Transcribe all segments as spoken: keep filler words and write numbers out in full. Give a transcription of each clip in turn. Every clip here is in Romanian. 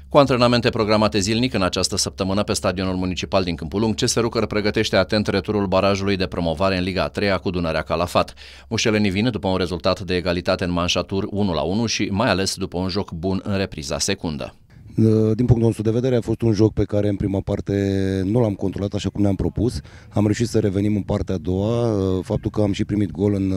Cu antrenamente programate zilnic în această săptămână pe stadionul municipal din Câmpul Lung, C S Rucăr pregătește atent returul barajului de promovare în Liga a treia cu Dunărea Calafat. Mușcelenii vin după un rezultat de egalitate în manșatur unu la unu și mai ales după un joc bun în repriza secundă. Din punctul nostru de vedere a fost un joc pe care în prima parte nu l-am controlat așa cum ne-am propus. Am reușit să revenim în partea a doua. Faptul că am și primit gol în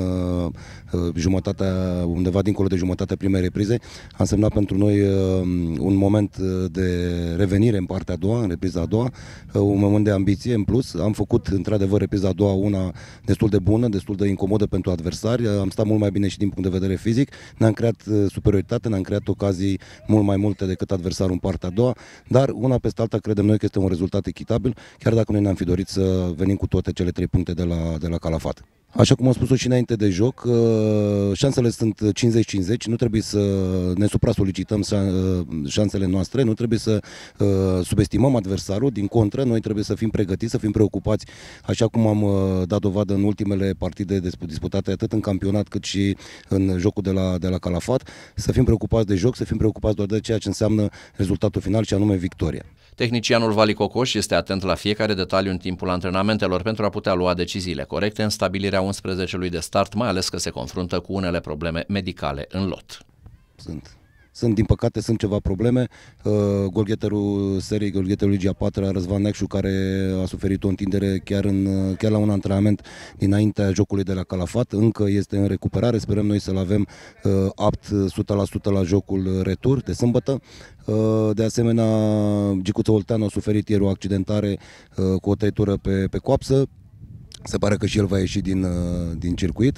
jumătatea, undeva dincolo de jumătatea primei reprize, a însemnat pentru noi un moment de revenire în partea a doua, în repriza a doua, un moment de ambiție în plus. Am făcut într-adevăr repriza a doua una destul de bună, destul de incomodă pentru adversari. Am stat mult mai bine și din punct de vedere fizic. Ne-am creat superioritate, ne-am creat ocazii mult mai multe decât adversarul în partea a doua, dar una peste alta credem noi că este un rezultat echitabil, chiar dacă noi ne-am fi dorit să venim cu toate cele trei puncte de la, de la Calafat. Așa cum am spus-o și înainte de joc, șansele sunt cincizeci cincizeci, nu trebuie să ne supra-solicităm șansele noastre, nu trebuie să subestimăm adversarul, din contră, noi trebuie să fim pregătiți, să fim preocupați, așa cum am dat dovadă în ultimele partide disputate atât în campionat cât și în jocul de la, de la Calafat, să fim preocupați de joc, să fim preocupați doar de ceea ce înseamnă rezultatul final și anume victoria. Tehnicianul Vali Cocoș este atent la fiecare detaliu în timpul antrenamentelor pentru a putea lua deciziile corecte în stabilirea unsprezecelui de start, mai ales că se confruntă cu unele probleme medicale în lot. Sunt. Sunt, din păcate, sunt ceva probleme. Uh, golgheterul serii, golgheterul Ligia patru, Răzvan Necșu, care a suferit o întindere chiar, în, chiar la un antrenament dinaintea jocului de la Calafat, încă este în recuperare. Sperăm noi să-l avem uh, apt o sută la sută la jocul retur de sâmbătă. Uh, de asemenea, Gicuță Olteanu a suferit ieri o accidentare uh, cu o tăietură pe, pe coapsă. Se pare că și el va ieși din, din circuit.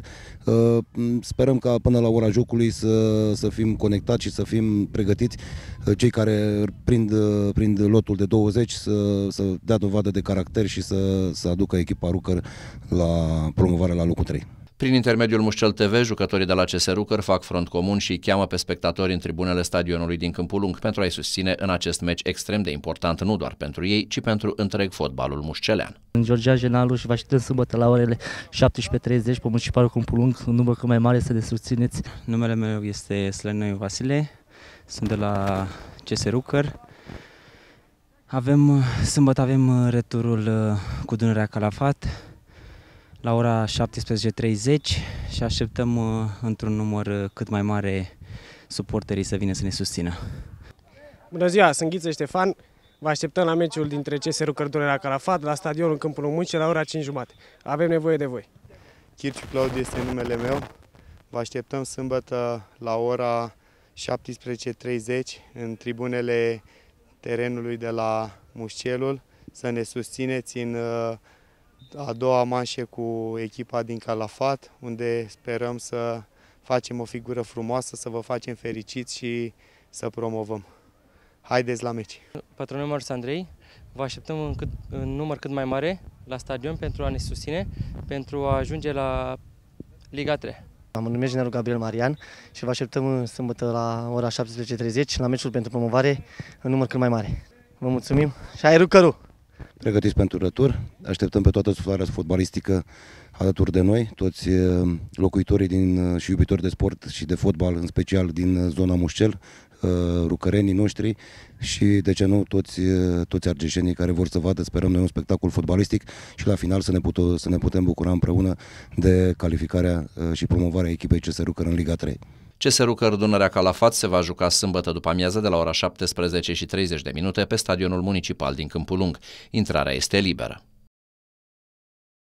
Sperăm ca până la ora jocului să, să fim conectați și să fim pregătiți. Cei care prind, prind lotul de douăzeci să, să dea dovadă de caracter și să, să aducă echipa Rucăr la promovare la locul trei. Prin intermediul Mușcel T V, jucătorii de la C S Rucăr fac front comun și îi cheamă pe spectatori în tribunele stadionului din Câmpul Lung pentru a-i susține în acest meci extrem de important nu doar pentru ei, ci pentru întreg fotbalul mușcelean. În Georgia Genalu și vă așteptăm sâmbătă la orele șaptesprezece treizeci pe Municipalul Câmpul Lung, un număr cât mai mare să ne susțineți. Numele meu este Slănăiu Vasile, sunt de la C S Rucăr. Avem, sâmbătă avem returul cu Dunărea Calafat la ora șaptesprezece treizeci și așteptăm uh, într-un număr cât mai mare suporterii să vină să ne susțină. Bună ziua, sunt Ghiță Ștefan. Vă așteptăm la meciul dintre C S Rucăr Dunărea Calafat la stadionul Câmpul Lung Muncii la ora cinci jumate. Avem nevoie de voi. Chirciu Claudiu este numele meu. Vă așteptăm sâmbătă la ora șaptesprezece treizeci în tribunele terenului de la Mușcelul să ne susțineți în uh, a doua manșă cu echipa din Calafat, unde sperăm să facem o figură frumoasă, să vă facem fericiți și să promovăm. Haideți la meci! Patronul meu este Andrei, vă așteptăm în, cât, în număr cât mai mare la stadion pentru a ne susține, pentru a ajunge la Liga trei. Mă numesc generalul Gabriel Marian și vă așteptăm sâmbătă la ora șaptesprezece treizeci la meciul pentru promovare în număr cât mai mare. Vă mulțumim și hai Rucăru! Pregătiți pentru rătur, așteptăm pe toată suflarea fotbalistică alături de noi, toți locuitorii din, și iubitori de sport și de fotbal, în special din zona Mușcel, rucărenii noștri și, de ce nu, toți, toți argeșenii care vor să vadă, sperăm noi, un spectacol fotbalistic și la final să ne, putem, să ne putem bucura împreună de calificarea și promovarea echipei C S Rucăr în Liga trei. C S Rucăr Dunărea Calafat se va juca sâmbătă după amiază de la ora șaptesprezece și treizeci de minute pe stadionul municipal din Câmpul Lung. Intrarea este liberă.